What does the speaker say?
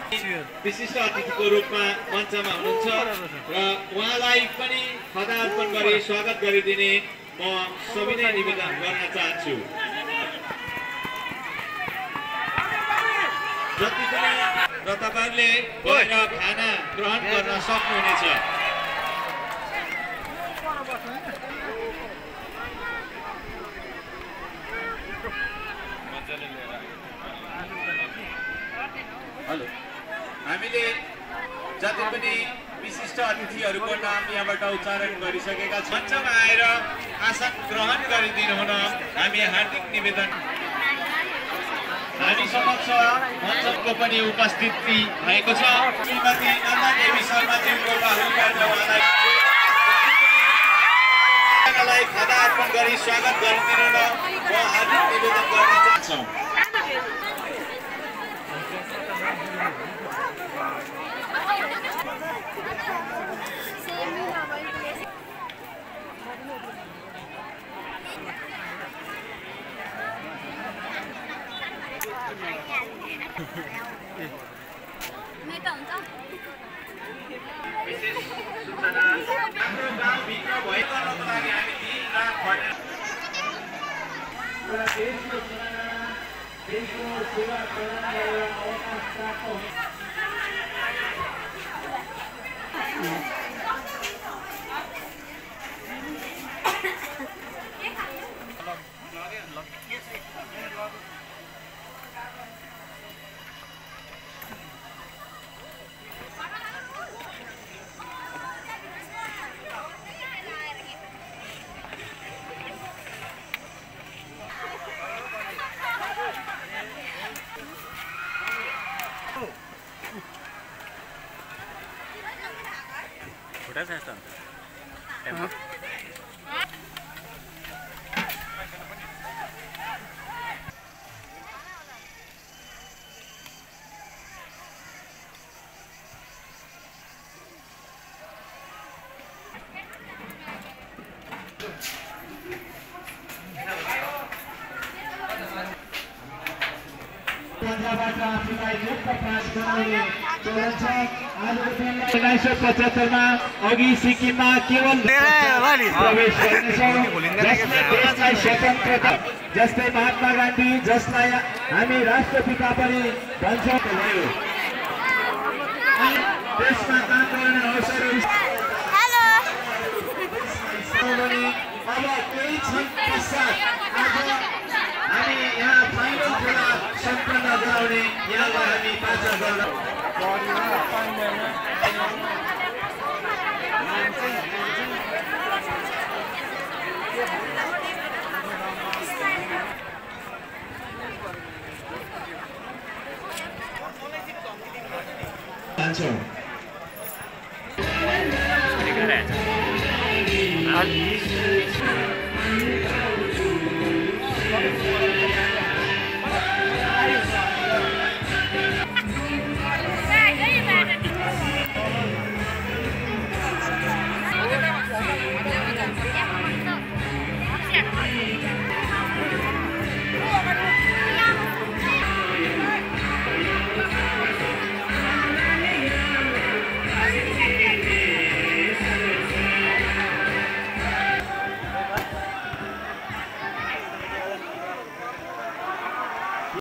विशिष्ट अतिथिको रूपमा मञ्चमा हुनुहुन्छ र उहाँलाई पनि खदा अर्पण गरी स्वागत गरिदिने म सविनय निवेदन गर्न चाहन्छु। जति पनि र तपाईहरुले गएर खाना ग्रहण गर्न सक्नुहुनेछ। हेलो, हामीले जति पनि विशिष्ट अतिथिहरूको नाम यहाँबाट उच्चारण गरिसकेका छौँ। मञ्चमा आएर आसन ग्रहण गरिदिनु हुन हामी हार्दिक निवेदन। हामी समक्ष मञ्चको पनि उपस्थिति भएको छ। श्रीमती नन्दा देवी शर्माज्यूको बाहुल्यबाट उहाँलाई खदा अर्पण गरी स्वागत गरिदिनु न म हार्दिक निवेदन गर्न चाहन्छु। विशेष सूचना हाम्रो गाउँभित्र भएको लागि हामी 3 लाख देशको सेवा प्रदान गरेर अवकाश प्राप्त हुन्छ। Udah saya stand. पन्जाबबाट आफूलाई मुक्त प्राप्त गर्ने चलन छ। आजको दिनमा 1975 मा अघि सिक्किममा केवल प्रवेश गर्नेछौँ जसले देशलाई स्वतन्त्रता जस्तै महात्मा गान्धी जसलाई हामी राष्ट्रपिता पनि भन्छौँ भयो। देशमा काम गर्ने अवसरहरू अब केही क्षण पश्चात आज हामी यहाँ फाइनल खेला सम्पन्न गराउने यहाँलाई हामी बाचा गर्न चाहन्छौँ। Ini keren.